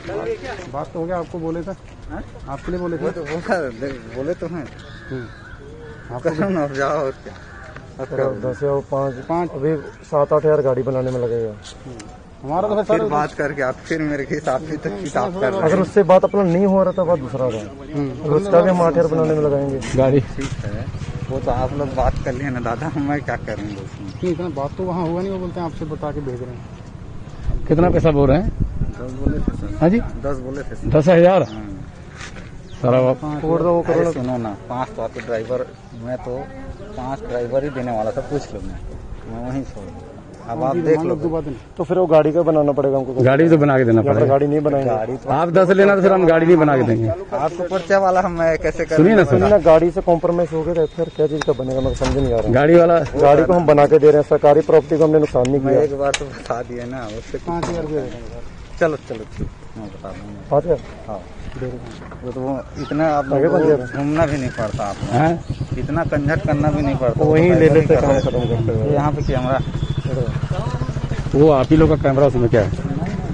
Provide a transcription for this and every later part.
बात तो हो गया, आपको बोले थे, आपके लिए बोले थे, बोले तो हैं आपको ना, जाओ और क्या। 10 या 5 अभी 7-8 हज़ार गाड़ी बनाने में लगेगा हमारा। तो फिर बात करके आप फिर मेरे हिसाब से तक हिसाब कर रहे हैं। अगर उससे बात अपना नहीं हो रहा था, बात दूसरा था, उसका भी हम 8 हज़ार बनाने में लगाएंगे गाड़ी। ठीक है, वो तो आप लोग बात कर लिए ना दादा, मैं क्या करूँगा उसमें। नहीं, इतना बात तो वहाँ हुआ नहीं, वो बोलते हैं आपसे बता के भेज रहे हैं। कितना पैसा बोल रहे हैं? 10 बोले थे सर। हाँ जी, 10 बोले थे सर। 10,000 सारा अरे सुनो ना, 5 तो आपके ड्राइवर, मैं तो 5 ड्राइवर ही देने वाला था, पूछ लो, मैं वहीं छोड़ दूँ। अब आप देख लो, तो फिर वो गाड़ी का बनाना पड़ेगा हमको। गाड़ी तो बना के देना पड़ेगा। गाड़ी नहीं बनाएंगे, गाड़ी तो आप 10 लेना तो फिर हम गाड़ी नहीं बना के देंगे। आपको पर्चा वाला हम कैसे करें? सुनिए ना सर, गाड़ी से कॉम्प्रोमाइज हो गए, फिर क्या चीज का बनेगा, मैं समझ नहीं आ रहा। गाड़ी वाला गाड़ी को हम बना के दे रहे हैं, सरकारी प्रॉपर्टी को हमने नुकसान नहीं मैं किया। एक बार तो बता दिया ना, उससे 5,000 रुपये। चलो ठीक, मैं बता दूंगा। 5,000 हाँ, वो इतना आप घूमना भी नहीं पड़ता, आपको इतना कंझट करना भी नहीं पड़ता, वहीं ले लेते, काम खत्म करते हैं। यहाँ पे कैमरा, वो आप ही लोग का कैमरा, उसमें क्या है?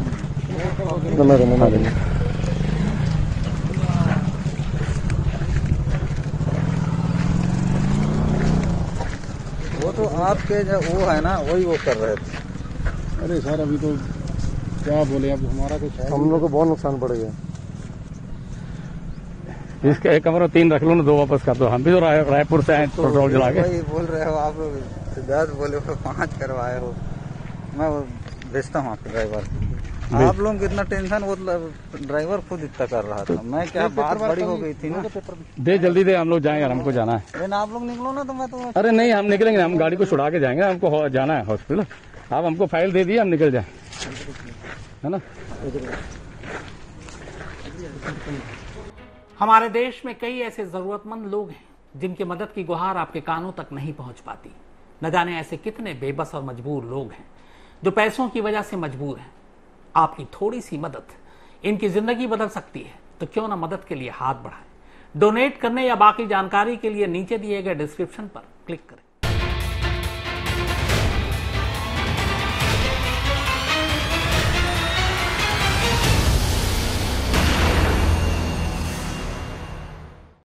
वो तो आपके जो वो है ना, वही वो कर रहे थे। अरे सर, अभी तो क्या बोले, अब हमारा कुछ है, हम लोग को बहुत नुकसान पड़ेगा। इसका एक कमरा 3 रख लो ना, 2 वापस कर दो। हम भी तो रायपुर से आए पेट्रोल जला के। वही बोल रहे हो आप, 10 बोले हो, 5 करवाए हो। मैं भेजता हूँ आपके ड्राइवर। आप लोगों को इतना टेंशन, वो ड्राइवर खुद इतना कर रहा था, मैं क्या, बात बड़ी हो गई थी ना। दे जल्दी दे, हम लोग जाएंगे, हमको जाना है। लेकिन आप लोग निकलो ना, तो मैं तो। अरे नहीं, हम निकलेंगे, हम गाड़ी को छुड़ा के जाएंगे, हमको जाना है हॉस्पिटल। आप हमको फाइल दे दिए, हम निकल जाए, है ना। हमारे देश में कई ऐसे जरूरतमंद लोग हैं जिनकी मदद की गुहार आपके कानों तक नहीं पहुंच पाती। न जाने ऐसे कितने बेबस और मजबूर लोग हैं जो पैसों की वजह से मजबूर हैं। आपकी थोड़ी सी मदद इनकी जिंदगी बदल सकती है, तो क्यों ना मदद के लिए हाथ बढ़ाएं। डोनेट करने या बाकी जानकारी के लिए नीचे दिए गए डिस्क्रिप्शन पर क्लिक करें।